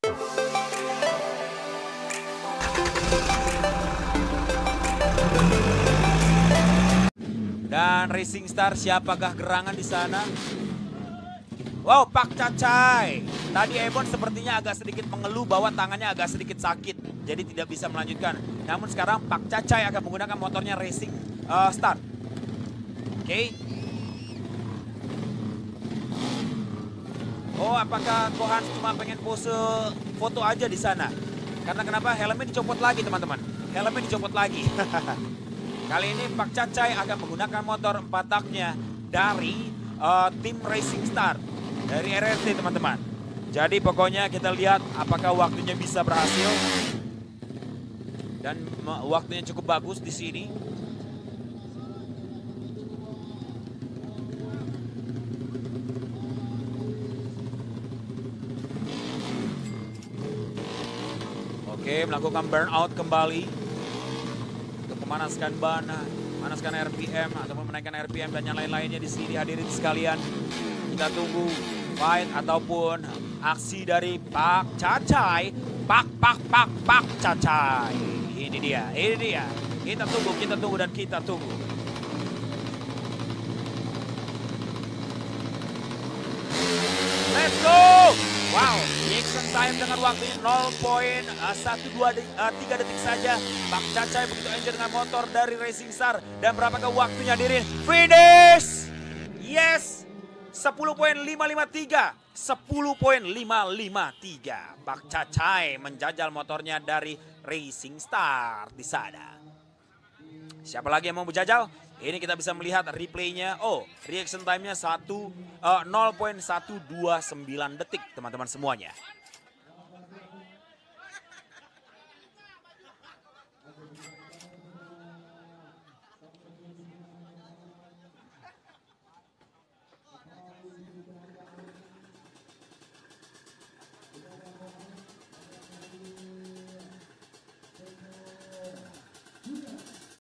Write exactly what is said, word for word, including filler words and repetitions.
Dan Racing Star, siapakah gerangan di sana? Wow, Pak Cacai. Tadi Ebon sepertinya agak sedikit mengeluh bahwa tangannya agak sedikit sakit. Jadi tidak bisa melanjutkan. Namun sekarang Pak Cacai akan menggunakan motornya Racing uh, Star. Oke. Okay. Oh, apakah Kohan cuma pengen pose foto aja di sana? Karena kenapa? Helmnya dicopot lagi, teman-teman. Helmnya dicopot lagi. Kali ini Pak Cacai akan menggunakan motor empat taknya dari uh, tim Racing Star. Dari R R T, teman-teman. Jadi pokoknya kita lihat apakah waktunya bisa berhasil. Dan waktunya cukup bagus di sini. Oke, melakukan burnout kembali. Memanaskan ban, memanaskan R P M ataupun menaikkan R P M dan yang lain-lainnya di sini hadirin sekalian. Kita tunggu fight ataupun aksi dari Pak Cacai. Pak, Pak, Pak, Pak Cacai. Ini dia, ini dia. Kita tunggu, kita tunggu dan kita tunggu. Let's go! Wow, reaction time dengan waktu nol koma satu dua tiga detik saja. Pak Cacai begitu enjoy dengan motor dari Racing Star. Dan berapakah waktunya hadirin? Finish! Yes! sepuluh koma lima lima tiga. sepuluh koma lima lima tiga. Pak Cacai menjajal motornya dari Racing Star di sana. Siapa lagi yang mau berjajal? Ini kita bisa melihat replaynya. Oh, reaction time-nya nol koma satu dua sembilan detik teman-teman semuanya.